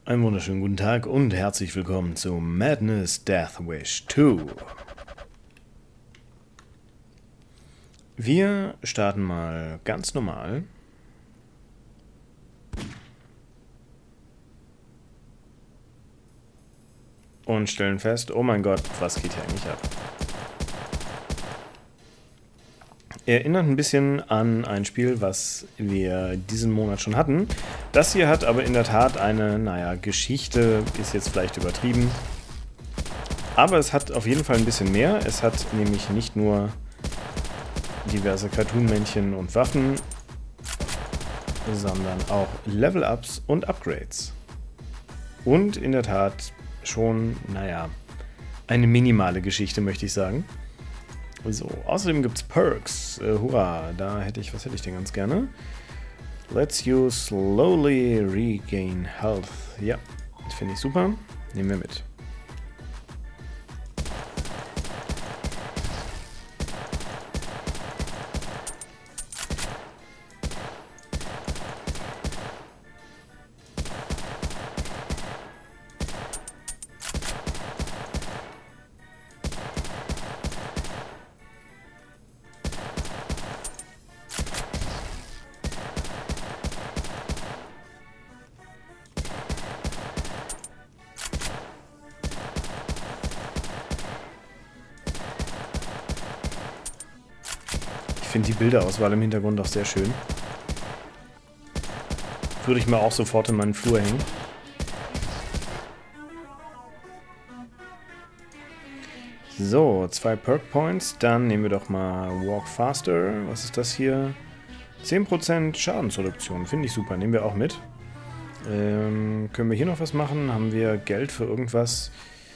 Einen wunderschönen guten Tag und herzlich willkommen zu Madness Death Wish 2. Wir starten mal ganz normal. Und stellen fest, oh mein Gott, was geht hier eigentlich ab? Erinnert ein bisschen an ein Spiel, was wir diesen Monat schon hatten. Das hier hat aber in der Tat eine, naja, Geschichte, ist jetzt vielleicht übertrieben. Aber es hat auf jeden Fall ein bisschen mehr. Es hat nämlich nicht nur diverse Cartoon-Männchen und Waffen, sondern auch Level-Ups und Upgrades. Und in der Tat schon, naja, eine minimale Geschichte, möchte ich sagen. So, außerdem gibt es Perks. Hurra, was hätte ich denn ganz gerne? Let's you slowly regain health. Ja, das finde ich super. Nehmen wir mit. Ich finde die Bilderauswahl im Hintergrund auch sehr schön. Würde ich mir auch sofort in meinen Flur hängen. So, 2 Perk Points. Dann nehmen wir doch mal Walk Faster. Was ist das hier? 10% Schadensreduktion. Finde ich super. Nehmen wir auch mit. Können wir hier noch was machen? Haben wir Geld für irgendwas?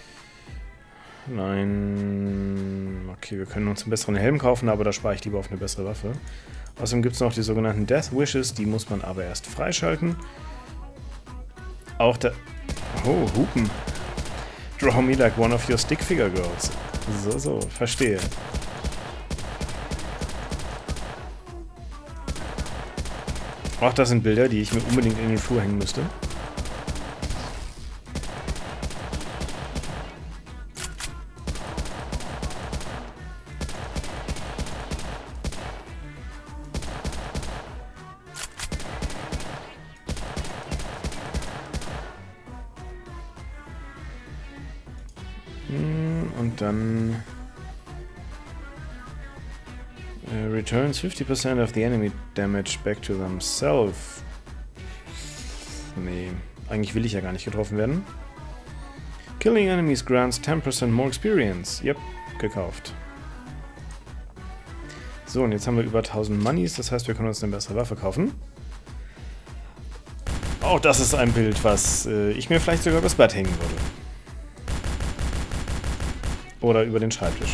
Nein. Okay, wir können uns einen besseren Helm kaufen, aber da spare ich lieber auf eine bessere Waffe. Außerdem gibt es noch die sogenannten Death Wishes, die muss man aber erst freischalten. Auch da... Oh, Hupen. Draw me like one of your stick figure girls. So, verstehe. Auch das sind Bilder, die ich mir unbedingt in den Flur hängen müsste. Und dann returns 50% of the enemy damage back to themselves. Nee, eigentlich will ich ja gar nicht getroffen werden. Killing enemies grants 10% more experience. Yep, gekauft. So, und jetzt haben wir über 1000 Moneys, das heißt, wir können uns eine bessere Waffe kaufen. Auch das ist ein Bild, was ich mir vielleicht sogar übers Bett hängen würde. Oder über den Schreibtisch.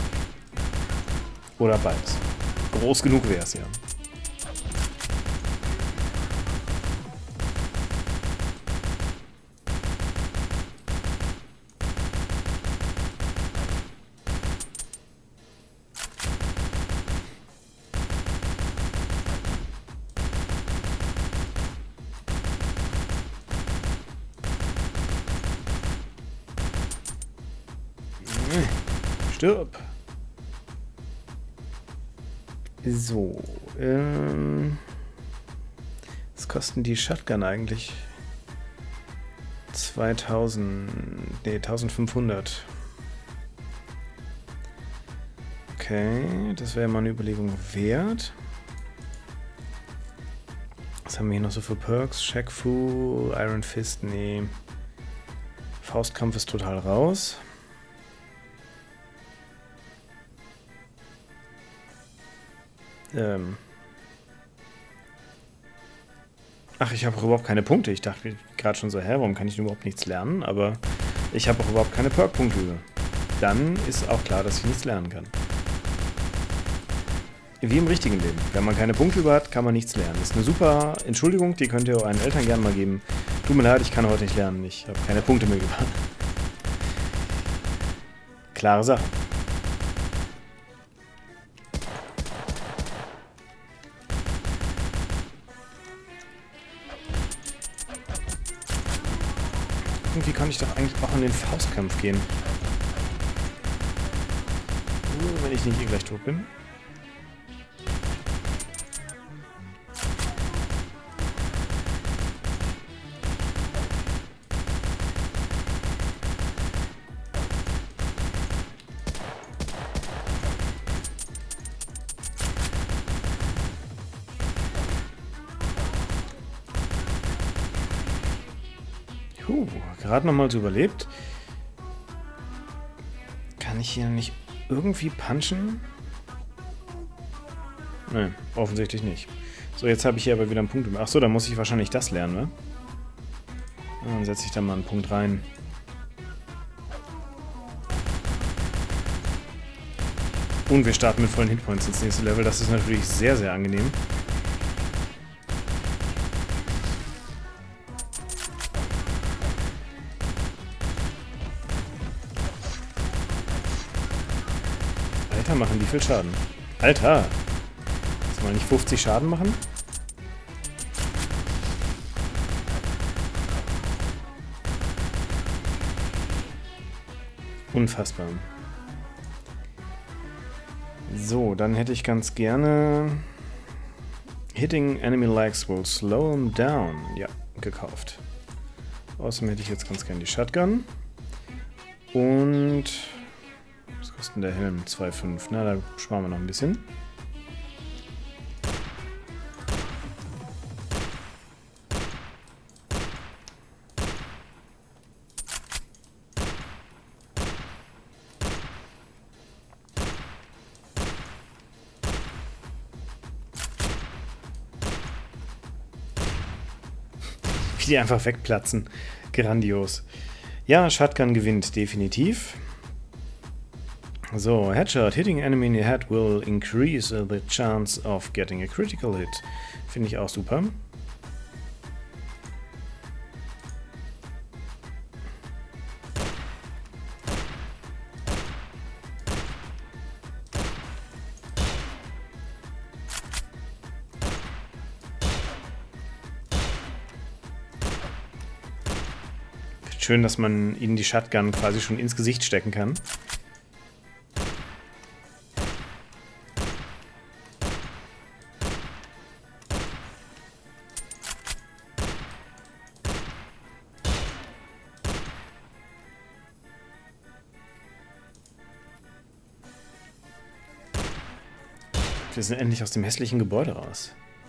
Oder beides. Groß genug wäre es ja. Stirb. So, was kosten die Shotgun eigentlich? 1500. Okay, das wäre mal eine Überlegung wert. Was haben wir hier noch so für Perks? Shaq Fu, Iron Fist, nee. Faustkampf ist total raus. Ach, ich habe auch überhaupt keine Punkte. Ich dachte gerade schon so, hä, warum kann ich denn überhaupt nichts lernen? Aber ich habe auch überhaupt keine Perk-Punkte. Dann ist auch klar, dass ich nichts lernen kann. Wie im richtigen Leben. Wenn man keine Punkte über hat, kann man nichts lernen. Das ist eine super Entschuldigung, die könnt ihr euren Eltern gerne mal geben. Tut mir leid, ich kann heute nicht lernen. Ich habe keine Punkte mehr über. Klare Sache. irgendwie kann ich doch eigentlich auch in den Faustkampf gehen. Nur wenn ich nicht eh gleich tot bin. Gerade nochmal so überlebt. Kann ich hier nicht irgendwie punchen? Nein, offensichtlich nicht. So, jetzt habe ich hier aber wieder einen Punkt. Achso, dann muss ich wahrscheinlich das lernen, ne? Dann setze ich da mal einen Punkt rein. Und wir starten mit vollen Hitpoints ins nächste Level. Das ist natürlich sehr, sehr angenehm. Alter, machen die viel Schaden. Alter! Soll man nicht 50 Schaden machen? Unfassbar. So, dann hätte ich ganz gerne... Hitting enemy legs will slow them down. Ja, gekauft. Außerdem hätte ich jetzt ganz gerne die Shotgun. Und... Was kostet denn der Helm? 2,5. Na, da sparen wir noch ein bisschen. Wie die einfach wegplatzen. Grandios. Ja, Shotgun gewinnt definitiv. So, Headshot. Hitting enemy in the head will increase the chance of getting a critical hit. Finde ich auch super. Schön, dass man ihnen die Shotgun quasi schon ins Gesicht stecken kann. Wir sind endlich aus dem hässlichen Gebäude raus.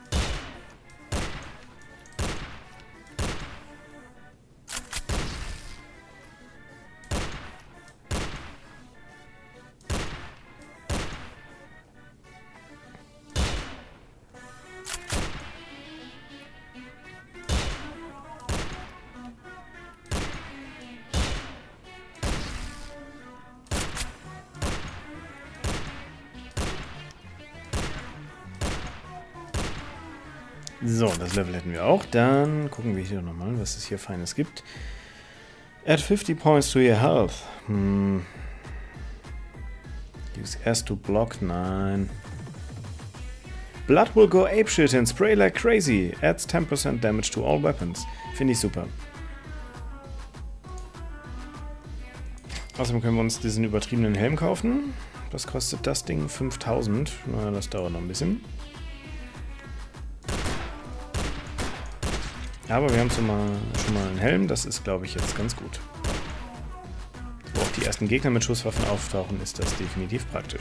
So, das Level hätten wir auch. Dann gucken wir hier nochmal, was es hier Feines gibt. Add 50 points to your health. Use S to block. Nein. Blood will go apeshit and spray like crazy. Adds 10% damage to all weapons. Finde ich super. Außerdem können wir uns diesen übertriebenen Helm kaufen. Was kostet das Ding? 5000. Na, das dauert noch ein bisschen. Aber wir haben schon mal einen Helm, das ist, glaube ich, jetzt ganz gut. Wo auch die ersten Gegner mit Schusswaffen auftauchen, ist das definitiv praktisch.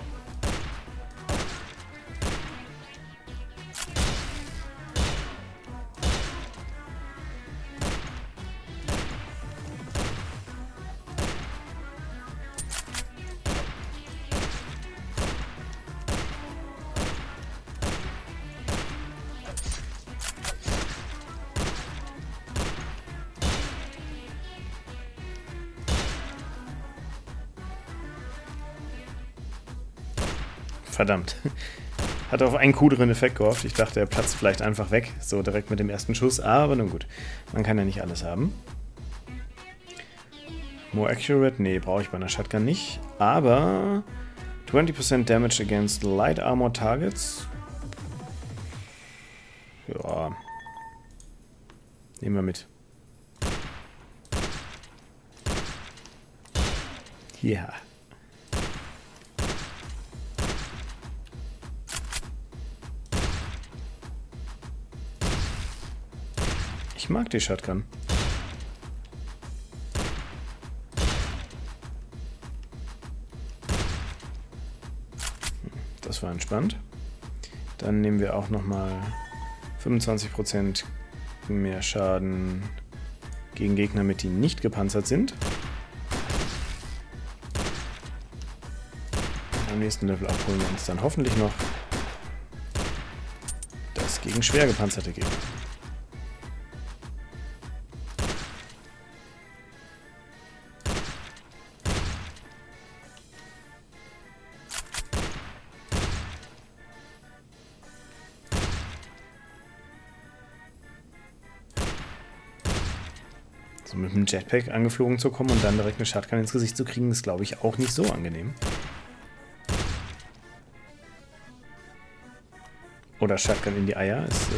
Verdammt. Hat auf einen cooleren Effekt gehofft. Ich dachte, er platzt vielleicht einfach weg, so direkt mit dem ersten Schuss. Aber nun gut, man kann ja nicht alles haben. More accurate? Nee, brauche ich bei einer Shotgun nicht. Aber 20% Damage against light armor targets. Ja. Nehmen wir mit. Ja. Ich mag die Shotgun. Das war entspannt. Dann nehmen wir auch nochmal 25% mehr Schaden gegen Gegner mit, die nicht gepanzert sind. Am nächsten Level abholen wir uns dann hoffentlich noch das gegen schwer gepanzerte Gegner. So mit dem Jetpack angeflogen zu kommen und dann direkt eine Shotgun ins Gesicht zu kriegen, ist, glaube ich, auch nicht so angenehm. Oder Shotgun in die Eier ist,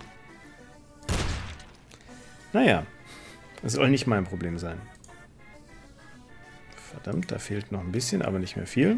naja, das soll nicht mein Problem sein. Verdammt, da fehlt noch ein bisschen, aber nicht mehr viel.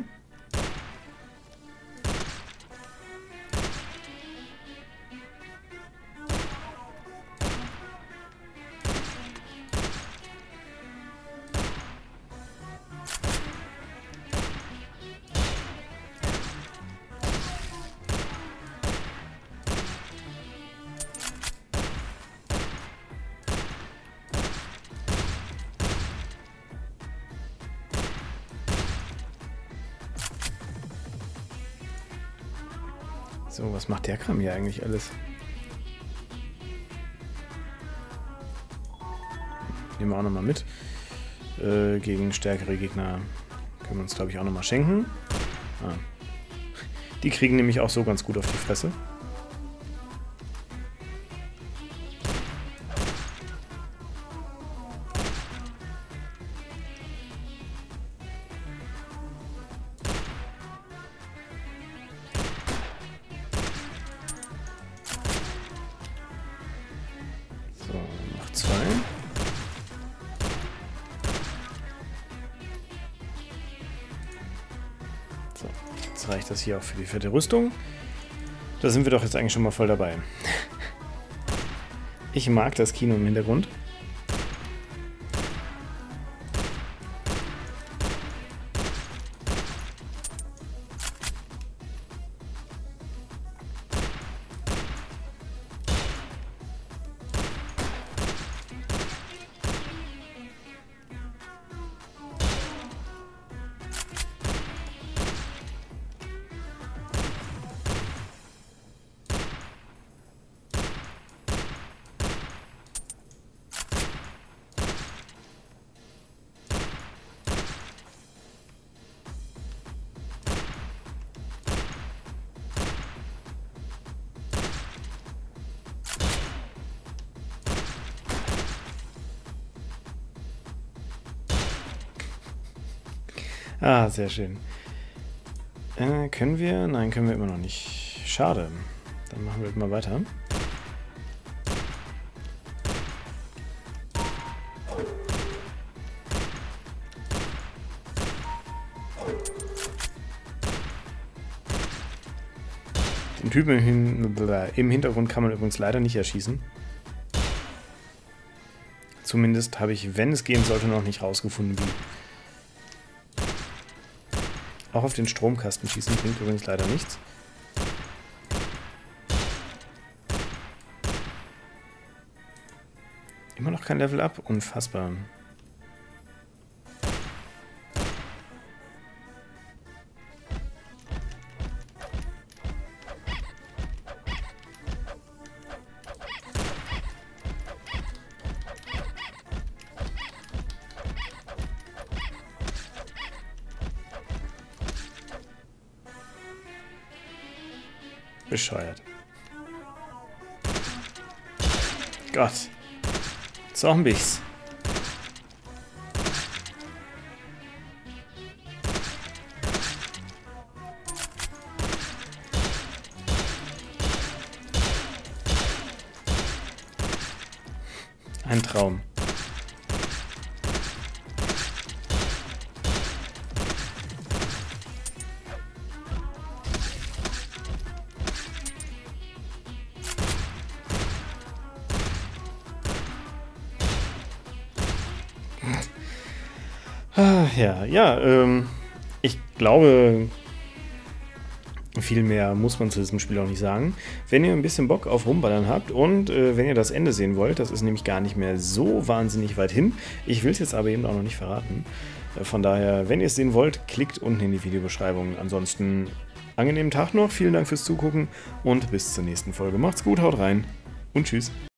So, was macht der Kram hier eigentlich alles? Nehmen wir auch nochmal mit. Gegen stärkere Gegner können wir uns, glaube ich, auch nochmal schenken. Ah. Die kriegen nämlich auch so ganz gut auf die Fresse. So, jetzt reicht das hier auch für die fette Rüstung. Da sind wir doch jetzt eigentlich schon mal voll dabei. Ich mag das Kino im Hintergrund. Ah, sehr schön. Können wir? Nein, können wir immer noch nicht. Schade. Dann machen wir mal weiter. Den Typen im Hintergrund kann man übrigens leider nicht erschießen. Zumindest habe ich, wenn es gehen sollte, noch nicht rausgefunden, wie. Auch auf den Stromkasten schießen bringt übrigens leider nichts. Immer noch kein Level Up? Unfassbar. Bescheuert. Gott. Zombies. Ein Traum. Ich glaube, viel mehr muss man zu diesem Spiel auch nicht sagen. Wenn ihr ein bisschen Bock auf Rumballern habt und wenn ihr das Ende sehen wollt, das ist nämlich gar nicht mehr so wahnsinnig weit hin. Ich will es jetzt aber eben auch noch nicht verraten. Von daher, wenn ihr es sehen wollt, klickt unten in die Videobeschreibung. Ansonsten angenehmen Tag noch, vielen Dank fürs Zugucken und bis zur nächsten Folge. Macht's gut, haut rein und tschüss.